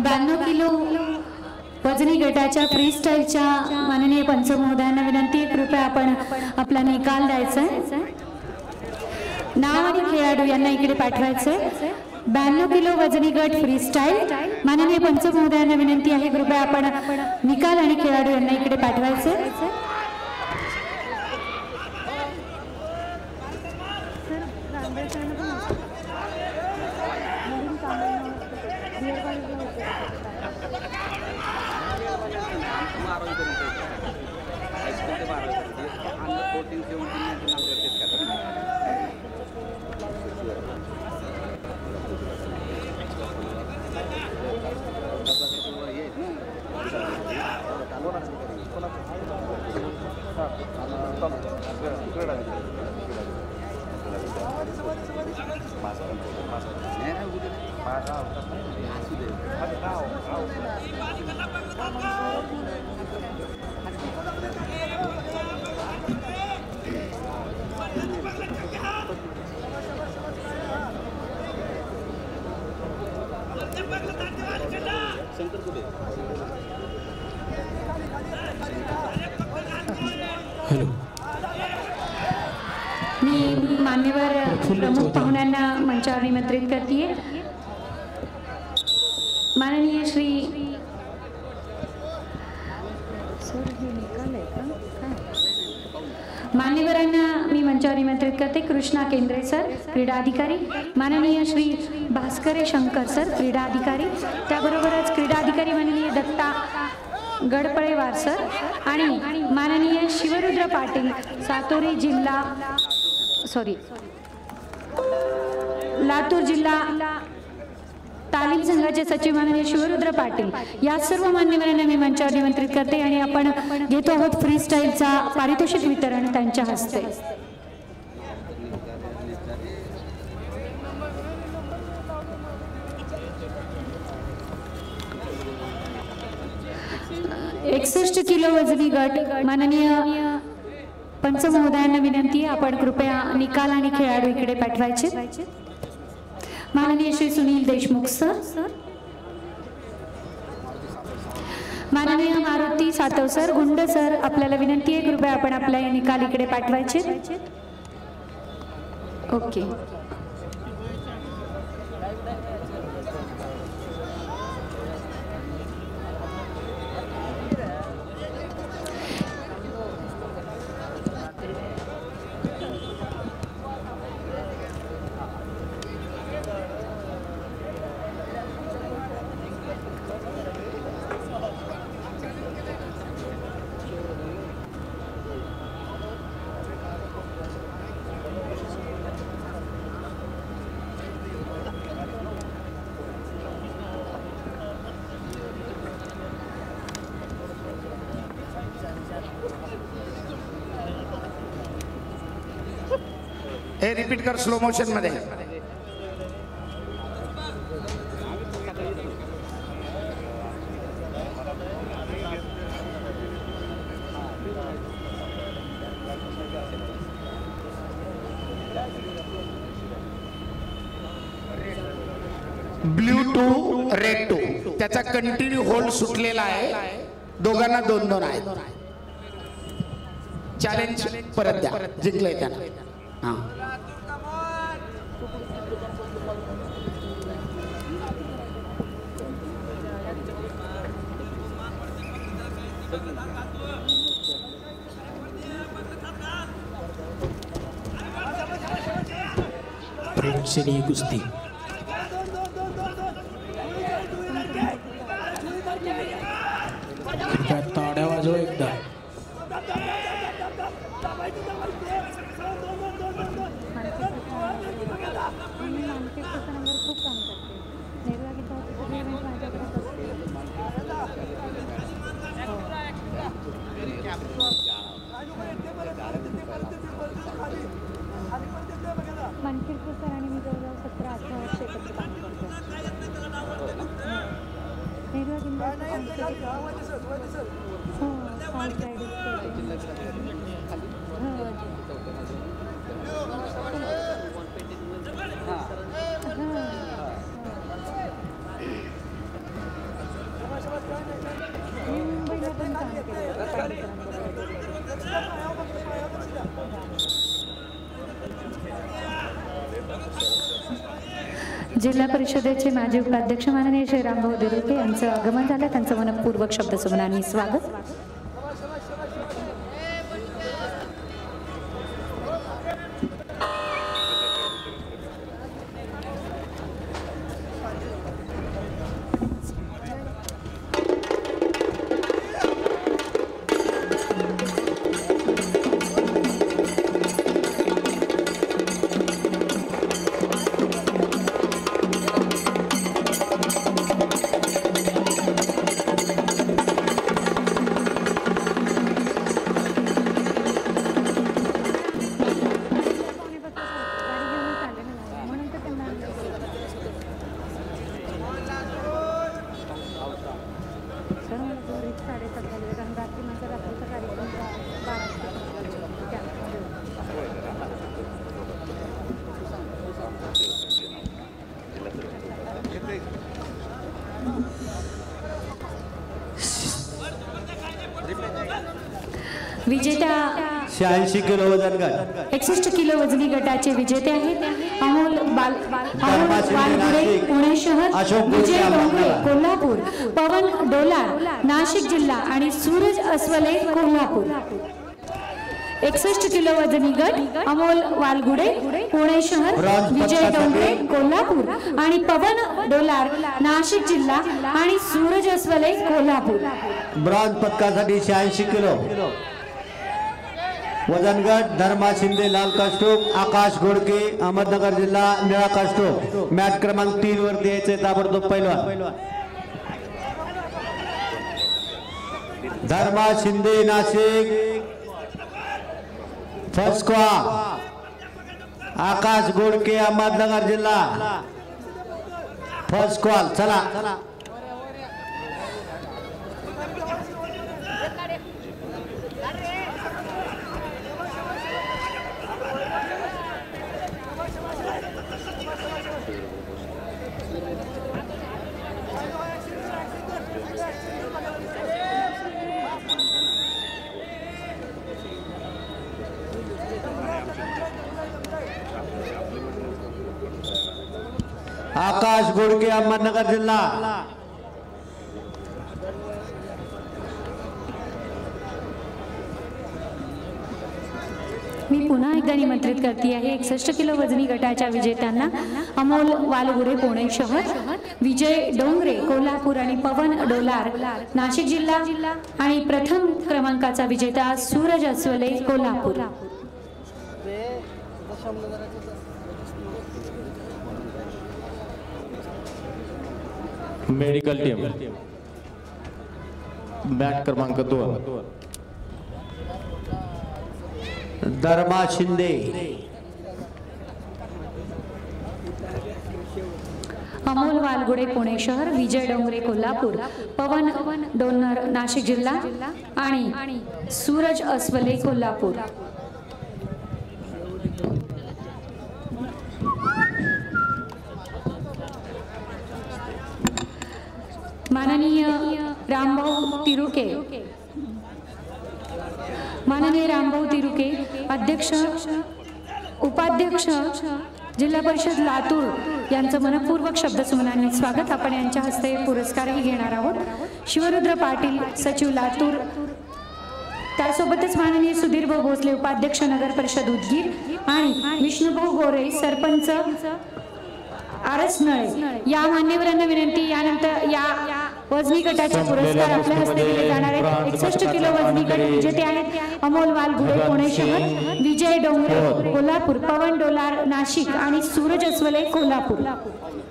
92 kilo वजनी गटाच्या free स्टाईलच्या माननीय पंच महोदयांना विनंती आहे, कृपया आपण आपला निकाल द्यायचा आहे। नाव आणि खेळाडू यांना इकडे पाठवायचे। 92 किलो वजनी गट फ्री स्टाईल माननीय पंच महोदयांना विनंती आहे, कृपया आपण निकाल आणि खेळाडू यांना इकडे पाठवायचे। मी मान्यवर प्रमुख पाहुण्यांना मंचावर निमंत्रित करते। माननीय श्री मान्यवरांना मी मंचावर निमंत्रित करते। कृष्णा केंद्रे सर क्रीडा अधिकारी, माननीय श्री भास्करे शंकर सर क्रीडा अधिकारी, त्याबरोबरच क्रीडा अधिकारी माननीय दत्ता गडपळेवार सर आणि माननीय शिवरुद्र पाटील सातोरी जिल्हा लातूर जिल्हा तालीम संघाचे सचिव माननीय शिवरुद्र पाटील या सर्व मान्यवरांना मी मंचावर निमंत्रित करते आणि आपण घेतो आहोत फ्री स्टाईलचा पारितोषिक वितरण त्यांच्या हस्ते। एकसष्ट किलो वजनी गट माननीय पंच महोदयांना विनंती आहे, आपण कृपया निकाल आणि खेळाडू इकडे पाठवायचे। माननीय श्री सुनील देशमुख सर, माननीय मारुती सातव सर, गुंड सर, आपल्याला विनंती आहे, कृपया आपण आपला निकाल इकडे पाठवायचे। ओके, हे रिपीट कर स्लो मोशन मध्ये। ब्ल्यू 2 रेड 2 त्याचा कंटिन्यू होल्ड सुटलेला आहे, दोघांना 2-2 आहेत। चॅलेंज परत द्या, जिंकलंय त्यानं। हां, प्रेक्षणीय कुस्ती ताड्या वाजव एकदा। मनकिरपूर सर आणि मी जवळजवळ 17-18 वर्ष एकत्र काम करतो। नेहरू जिल्हा परिषदेचे माजी उपाध्यक्ष माननीय श्री रामभाऊ दिरुके यांचं आगमन झालं. त्यांचं मनपूर्वक शब्दसुमनांनी स्वागत. विजेत्या 86 किलो वजन गट 61 किलो वजनी गटाचे विजेते आहेत अमोल वालगुडे पुणे शहर, विजय डोंगरे कोल्हापूर, पवन डोलार नाशिक जिल्हा आणि सूरज अस्वले कोल्हापूर. 61 किलो वजनी गट अमोल वालगुडे पुणे शहर, विजय डोंगरे कोल्हापूर आणि पवन डोलार नाशिक जिल्हा आणि सूरज अस्वले कोल्हापूर. ब्रॉन्झ पदकासाठी 86 किलो वजन गट धर्मा शिंदे लाल कास्टोम, आकाश घोडके अहमदनगर जिल्हा निळा कास्टोम. मॅच क्रमांक 3 वरती यायचे ताबडतोब पैलवान. धर्मा शिंदे नाशिक फर्स्ट स्क्वॉड, आकाश घोडके अहमदनगर जिल्हा फर्स्ट स्क्वॉड. चला आकाश घोडके अहमदनगर जिल्हा. मी पुन्हा एकदा निमंत्रित करते आहे 61 किलो वजनी गटाच्या विजेत्यांना अमोल वालगुडे पुणे शहर, विजय डोंगरे कोल्हापूर आणि पवन डोलार नाशिक जिल्हा आणि प्रथम क्रमांकाचा विजेता Suraj Aswale Kolhapur. Medical team match क्रमांक 2 धर्मा शिंदे, अमोल वालगुडे पुणे शहर, विजय डोंगरे कोल्हापूर, पवन डोलार नाशिक जिल्हा आणि सूरज अस्वले कोल्हापूर. माननीय रामभाऊ तिरुके अध्यक्ष उपाध्यक्ष जिल्हा परिषद लातूर यांचं मनपूर्वक शब्दसुमनांनी स्वागत. आपण यांच्या हस्ते पुरस्कारही घेणार आहोत. शिवरुद्र पाटील सचिव लातूर, त्यासोबतच माननीय सुधीरभाऊ भोसले उपाध्यक्ष नगर परिषद उदगीर आणि विष्णुभाऊ गोरे सरपंच आरसनळे या मान्यवरांना विनंती. यानंतर या वजनी गटाचे पुरस्कार आपल्या हस्ते दिले जाणार आहेत. 61 किलो वजनी गट विजेते आहेत अमोल वालगुडे पुणे शहर, विजय डोंगरे कोल्हापूर, पवन डोलार नाशिक आणि सूरज अस्वले कोल्हापूर.